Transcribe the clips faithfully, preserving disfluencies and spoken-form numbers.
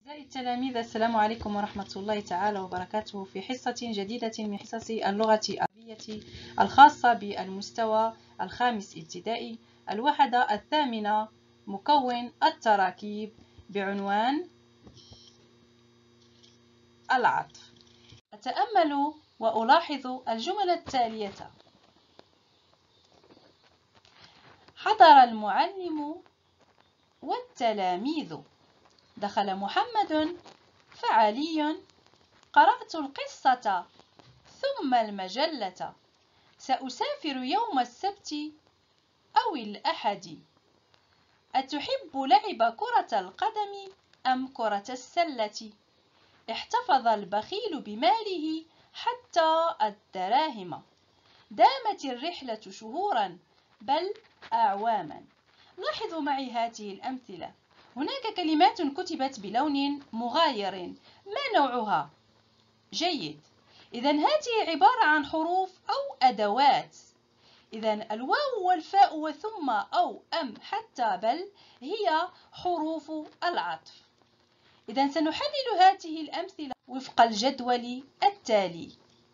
أعزائي التلاميذ، السلام عليكم ورحمة الله تعالى وبركاته في حصة جديدة من حصص اللغة العربية الخاصة بالمستوى الخامس ابتدائي، الوحدة الثامنة، مكون التراكيب، بعنوان العطف. أتأمل وألاحظ الجمل التالية: حضر المعلم والتلاميذ، دخل محمد فعلي، قرأت القصة ثم المجلة، سأسافر يوم السبت أو الأحد، أتحب لعب كرة القدم أم كرة السلة؟ احتفظ البخيل بماله حتى الدراهم، دامت الرحلة شهورا بل أعواما. لاحظوا معي هذه الأمثلة. هناك كلمات كتبت بلون مغاير، ما نوعها؟ جيد. إذن هذه عبارة عن حروف أو أدوات. إذن الواو والفاء وثم أو أم حتى بل هي حروف العطف. إذن سنحلل هذه الأمثلة وفق الجدول التالي.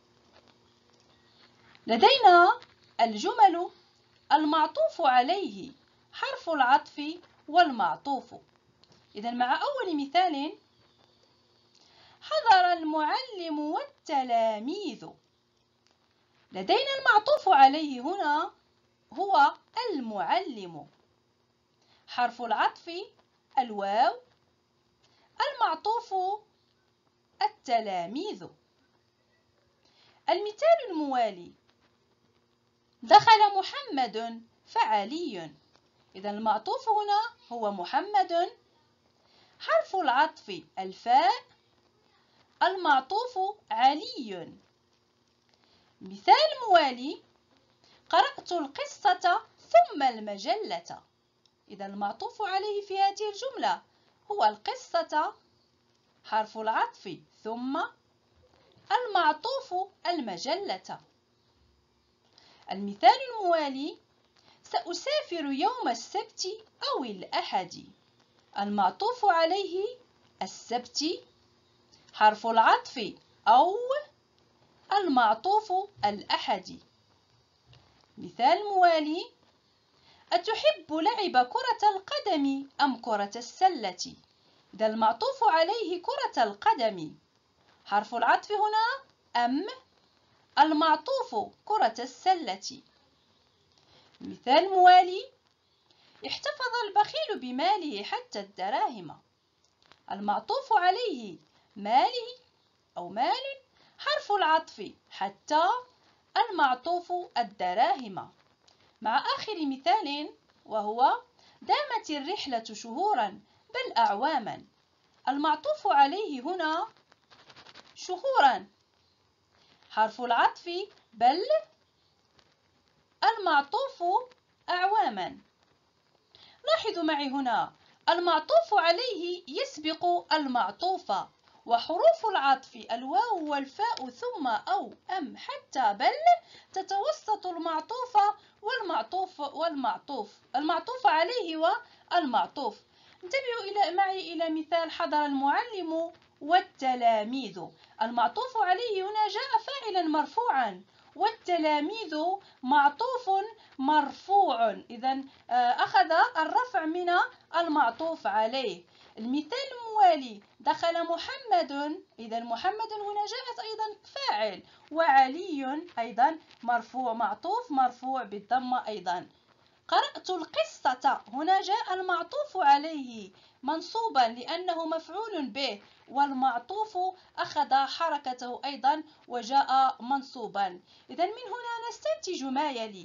لدينا الجمل المعطوف عليه، حرف العطف والمعطوف. إذن مع أول مثال: حضر المعلم والتلاميذ. لدينا المعطوف عليه هنا هو المعلم، حرف العطف الواو، المعطوف التلاميذ. المثال الموالي: دخل محمد فعلي. إذا المعطوف هنا هو محمد، حرف العطف الفاء، المعطوف علي. مثال موالي: قرأت القصة ثم المجلة. إذا المعطوف عليه في هذه الجملة هو القصة، حرف العطف ثم، المعطوف المجلة. المثال الموالي: سأسافر يوم السبت أو الأحد. المعطوف عليه السبت، حرف العطف أو، المعطوف الأحد. مثال موالي: أتحب لعب كرة القدم أم كرة السلة؟ إذا المعطوف عليه كرة القدم، حرف العطف هنا أم، المعطوف كرة السلة. مثال موالي: احتفظ البخيل بماله حتى الدراهم. المعطوف عليه ماله أو مال، حرف العطف حتى، المعطوف الدراهم. مع آخر مثال وهو: دامت الرحلة شهورا بل أعواما. المعطوف عليه هنا شهورا، حرف العطف بل، المعطوف أعواما. لاحظوا معي هنا المعطوف عليه يسبق المعطوف، وحروف العطف الواو والفاء ثم أو أم حتى بل تتوسط المعطوف والمعطوف والمعطوف المعطوف عليه والمعطوف. انتبهوا إلى معي إلى مثال: حضر المعلم والتلاميذ. المعطوف عليه هنا جاء فاعلا مرفوعا، والتلاميذ معطوف مرفوع، إذن أخذ الرفع من المعطوف عليه. المثال الموالي: دخل محمد. إذا محمد هنا جاءت أيضا فاعل، وعلي أيضا مرفوع، معطوف مرفوع بالضمة أيضا. قرأت القصة، هنا جاء المعطوف عليه منصوبا لأنه مفعول به، والمعطوف أخذ حركته أيضا وجاء منصوبا. إذن من هنا نستنتج ما يلي: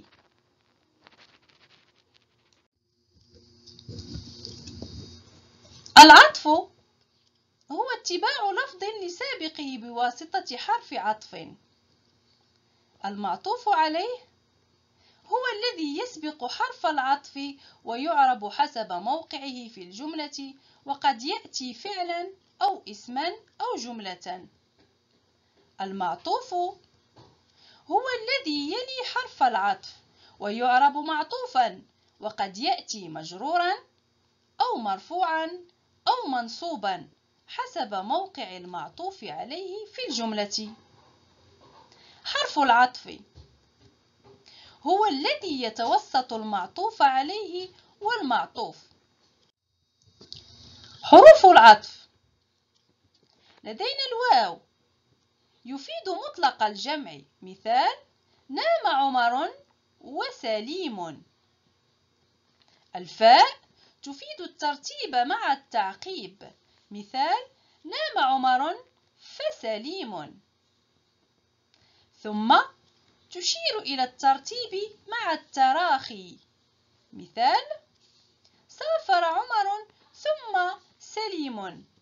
العطف هو اتباع لفظ لسابقه بواسطة حرف عطف. المعطوف عليه هو الذي يسبق حرف العطف ويعرب حسب موقعه في الجملة، وقد يأتي فعلا أو اسما أو جملة. المعطوف هو الذي يلي حرف العطف ويعرب معطوفا، وقد يأتي مجرورا أو مرفوعا أو منصوبا. حسب موقع المعطوف عليه في الجملة. حرف العطف هو الذي يتوسط المعطوف عليه والمعطوف. حروف العطف: لدينا الواو يفيد مطلق الجمع، مثال: نام عمر وسليم. الفاء تفيد الترتيب مع التعقيب، مثال: نام عمر فسليم. ثم تشير إلى الترتيب مع التراخي، مثال: سافر عمر ثم سليم.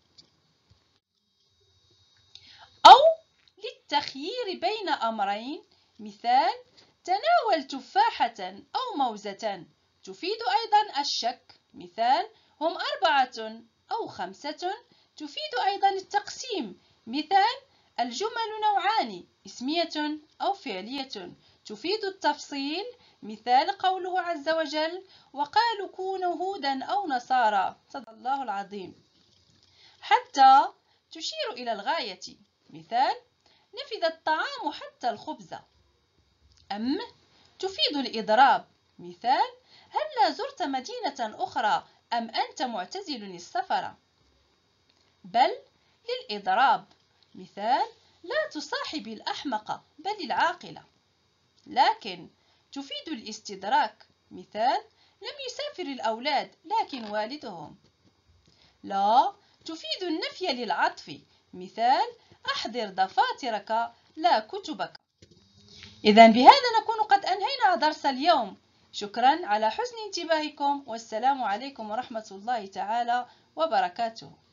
أو للتخيير بين أمرين، مثال: تناول تفاحة أو موزة، تفيد أيضا الشك، مثال: هم أربعة أو خمسة، تفيد أيضا التقسيم، مثال: الجمل نوعان، اسمية أو فعلية، تفيد التفصيل، مثال: قوله عز وجل: وقالوا كونوا هودا أو نصارى. صدق الله العظيم. حتى تشير إلى الغاية، مثال: نفذ الطعام حتى الخبز. أم تفيد الإضراب، مثال: هلا زرت مدينة أخرى أم أنت معتزل السفر. بل للإضراب، مثال: لا تصاحب الأحمق بل العاقل. لكن تفيد الاستدراك، مثال: لم يسافر الأولاد لكن والدهم. لا تفيد النفي للعطف، مثال: أحضر دفاترك لا كتبك. إذن بهذا نكون قد أنهينا درس اليوم. شكرا على حسن انتباهكم، والسلام عليكم ورحمة الله تعالى وبركاته.